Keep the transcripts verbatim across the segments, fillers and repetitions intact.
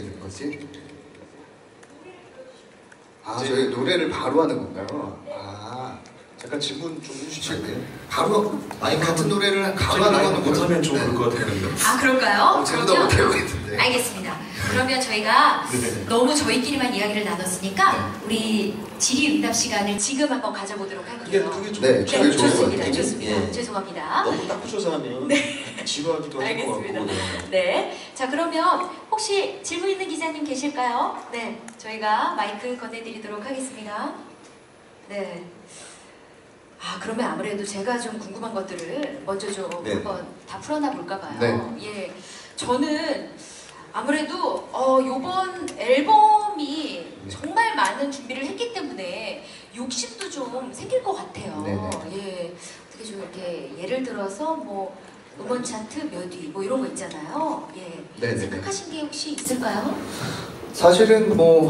된 거지? 아, 저희 노래를 바로 하는 건가요? 아, 잠깐 질문 좀 해주시죠. 바로 아니 같은 노래를 바로 하는 거는 못하면 좀 그럴 것 같아요. 아, 그럴까요? 어, 제보다 못할 것 같은데. 알겠습니다. 그러면 저희가 네네. 너무 저희끼리만 이야기를 나눴으니까 네. 우리 질의응답 시간을 지금 한번 가져보도록 그게 할게요. 그게 좀 네, 네, 그게 좋은 것 좋습니다. 같아요. 좋습니다. 예. 죄송합니다. 너무 딱 붙여서 하면 지루하기도 할 것 알겠습니다. 같고. 네. 네. 자, 그러면 혹시 질문 있는 기자님 계실까요? 네. 저희가 마이크 건네드리도록 하겠습니다. 네. 아, 그러면 아무래도 제가 좀 궁금한 것들을 먼저 좀 네. 한번 다 풀어놔 볼까 봐요. 네. 예. 저는 아무래도 어, 요번 앨범이 정말 많은 준비를 했기 때문에 욕심도 좀 생길 것 같아요. 네네. 예. 어떻게 좀 이렇게 예를 들어서 뭐 음원 차트 몇 위 뭐 이런 거 있잖아요. 예. 네네네. 생각하신 게 혹시 있을까요? 사실은 뭐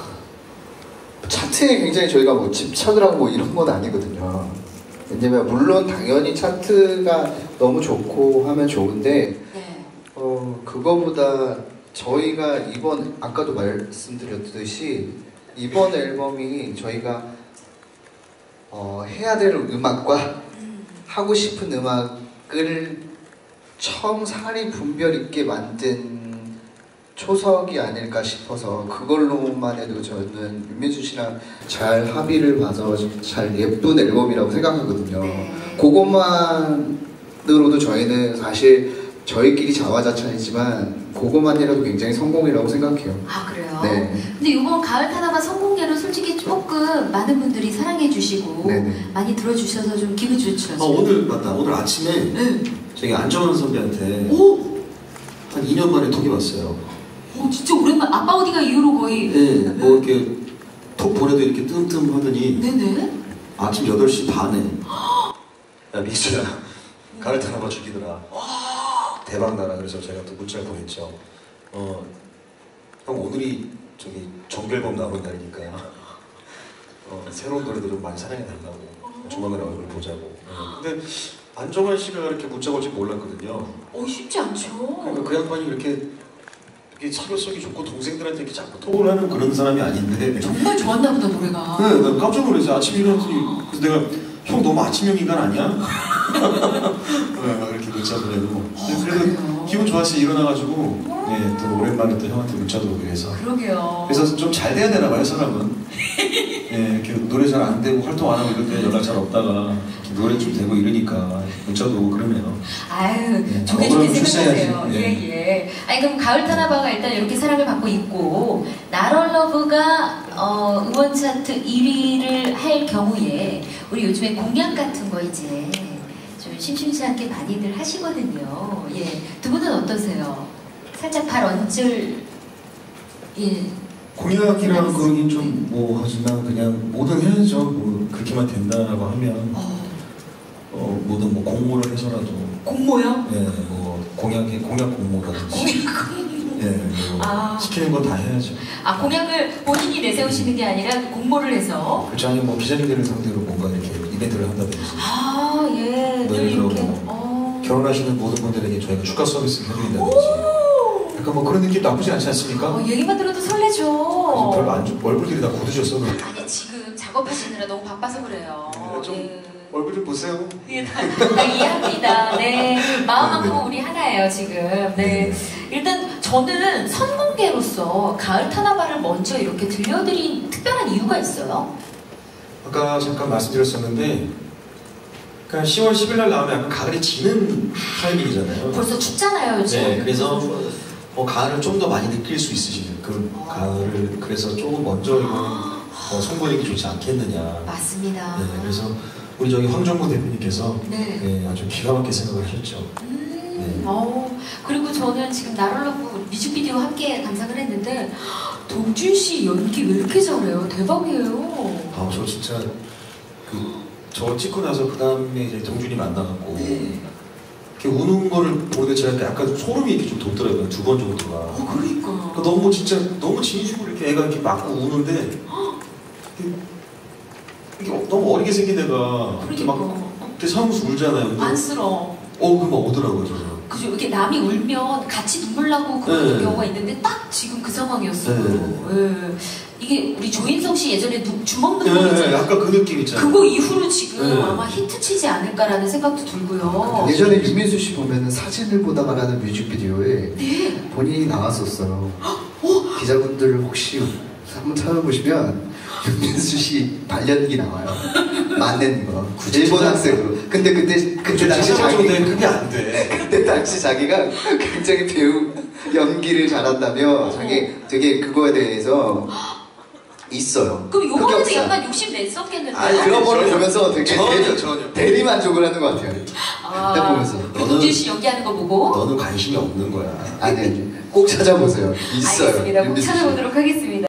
차트에 굉장히 저희가 뭐 집착을 하고 뭐 이런 건 아니거든요. 왜냐면 물론 당연히 차트가 너무 좋고 하면 좋은데 네. 어 그거보다 저희가 이번 아까도 말씀드렸듯이 이번 앨범이 저희가 어 해야 될 음악과 음. 하고 싶은 음악을 처음 사리 분별 있게 만든 초석이 아닐까 싶어서 그걸로만 해도 저는 윤민수 씨랑 잘 합의를 봐서 잘 예쁜 앨범이라고 생각하거든요. 네. 그것만으로도 저희는 사실 저희끼리 자화자찬이지만 그것만이라도 굉장히 성공이라고 생각해요. 아, 그래요? 네. 근데 이번 가을 타나바 성공개로 솔직히 조금 많은 분들이 사랑해 주시고 네네. 많이 들어주셔서 좀 기분 좋죠. 아, 오늘 맞다. 오늘 아침에 네. 저희 안정환 선배한테 오! 한 이 년 만에 톡이 왔어요. 오, 진짜 오랜만. 아빠 어디가 이후로 거의. 네, 뭐 이렇게 톡 보내도 이렇게 뜸뜸 하더니 네네. 아침 여덟 시 반에 야 민수야 가을 타나봐 죽이더라. 대박 나라. 그래서 제가 또 문자를 보냈죠. 어, 형 오늘이 저기 정규앨범 나오는 날이니까 어, 새로운 노래도 좀 많이 사랑해 달라고 조만간에 얼굴 보자고. 어, 근데 안정환 씨가 이렇게 문자 올지 몰랐거든요. 어, 쉽지 않죠. 그러니까 그 양반이 이렇게 이게 사교성이 좋고 동생들한테 이렇게 자꾸 톡을 하는 그런 사람이 아닌데 정말 좋았나 보다, 노래가. 네, 나 깜짝 놀랐어요. 아침에 일어났더니 그래서 내가 형 너무 아침형 인간 아니야? 네, 이렇게 문자 보내고 어, 그래도 그래요? 기분 좋았어요. 일어나가지고 네, 또 오랜만에 또 형한테 문자도 오고 해서 그러게요. 그래서 좀 잘 돼야 되나 봐요, 사람은. 네, 이렇게 노래 잘 안 되고 활동 안 하고 이럴 때 연락 잘 없다가 노래 좀 되고 이러니까 문자도 오고 그러네요. 아유, 네, 좋게 좋게 억울하면 생각하세요. 출세해야지. 예, 예. 아니, 그럼 가을 타나바가 일단 이렇게 사랑을 받고 있고, 나럴러브가 어, 음원 차트 일 위를 할 경우에, 우리 요즘에 공약 같은 거 이제 좀 심심치 않게 많이들 하시거든요. 예. 두 분은 어떠세요? 살짝 발 얹을, 예. 공약이라는 그러긴 좀 뭐 하지만 그냥 뭐든 해야죠. 뭐 그렇게만 된다라고 하면 어, 어, 뭐든 뭐 공모를 해서라도 공모요? 네, 뭐 공약에 공약 공모라든지 네, 뭐 아. 시키는 건 다 해야죠. 아, 공약을 본인이 내세우시는 게 아니라 공모를 해서. 그렇죠. 아니 뭐 기자님들을 상대로 뭔가 이렇게 이벤트를 한다든지 아, 예. 늘 예를 들어 이렇게. 뭐 어. 결혼하시는 모든 분들에게 저희가 축하 서비스를 해드린다든지 약간 뭐 그런 느낌 나쁘지 않지 않습니까? 어, 얘기만 들어도 설레죠. 그래서 별로 안 좋, 얼굴들이 다 굳으셨어. 아니, 지금 작업하시느라 너무 바빠서 그래요. 네, 좀 예. 얼굴 좀 보세요. 예, 다, 다 이해합니다. 네. 마음만큼은 우리 하나예요, 지금. 네. 일단 저는 선공개로서 가을 타나바를 먼저 이렇게 들려드린 특별한 이유가 있어요? 아까 잠깐 말씀드렸었는데 그러니까 시월 십일 날 나오면 약간 가을이 지는 타이밍이잖아요. 벌써 춥잖아요, 요즘. 네, 그래서 뭐 가을을 좀 더 많이 느낄 수 있으시는 그런 가을을 그래서 조금 먼저 이거는 어, 선보이기 좋지 않겠느냐. 맞습니다. 네, 그래서 우리 저기 황정구 대표님께서 네. 네, 아주 기가 막히게 생각을 하셨죠. 음, 네. 어, 그리고 저는 지금 나럴러브 뮤직비디오 함께 감상을 했는데 동준 씨 연기 왜 이렇게 잘해요? 대박이에요. 아, 저 진짜 그 저 찍고 나서 그 다음에 이제 동준이 만나갖고 네. 이렇게 우는 거를 보는데 제가 약간 소름이 이렇게 좀 돋더라고요. 두 번 정도가. 어, 그러니까. 그러니까 너무 진짜 너무 진심으로 이렇게 애가 이렇게 맞고 우는데 이게, 이게 너무 어리게 생긴 애가 이렇게 막 그러니까. 그때 사무소 울잖아요. 근데 안쓰러워. 어, 그막 오더라고요, 저는. 그죠? 이렇게 남이 울면 같이 눈물 나고 그런 네. 경우가 있는데 딱 지금 그 상황이었어요. 네. 예. 이게 우리 조인성 씨 예전에 누, 주먹 네, 눈물 네, 있잖아요. 약간 그 느낌 있잖아요. 그거 이후로 지금 네. 아마 히트치지 않을까라는 생각도 들고요. 예전에 윤민수 씨 보면은 사진을 보다가라는 뮤직비디오에 네. 본인이 나왔었어요. 기자분들 혹시 한번 찾아보시면 윤민수 씨 발연기 나와요. 맞는 거. 일본 학생으로. 근데 그때 그때 당시 자기 찾아보는데 그게 안 돼. 그때 당시 자기가 굉장히 배우 연기를 잘한다며 자기 되게 그거에 대해서 있어요. 그럼 요번에도 흑역사. 약간 욕심 냈었겠는데요? 아니 그런 거를 전혀. 보면서 되게 전혀, 대리, 전혀. 대리 만족을 하는 것 같아요. 아, 딱 보면서. 동준 씨 연기하는 거 보고 너는 관심이 없는 거야. 아니 아니 꼭 찾아보세요. 있어요. 알겠습니다. 꼭 윤민수 씨. 찾아보도록 하겠습니다.